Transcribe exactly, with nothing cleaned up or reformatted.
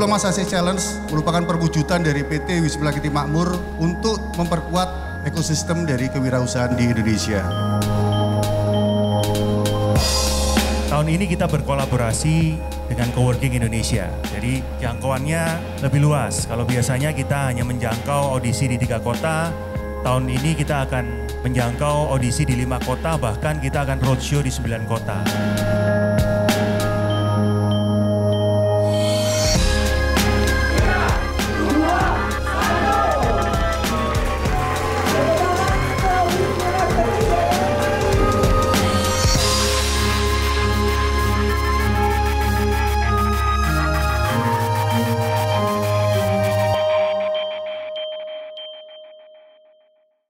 Diploma Sase Challenge merupakan perwujudan dari P T Wisma Lakiti Makmur untuk memperkuat ekosistem dari kewirausahaan di Indonesia. Tahun ini kita berkolaborasi dengan Coworking Indonesia. Jadi jangkauannya lebih luas. Kalau biasanya kita hanya menjangkau audisi di tiga kota, tahun ini kita akan menjangkau audisi di lima kota, bahkan kita akan roadshow di sembilan kota.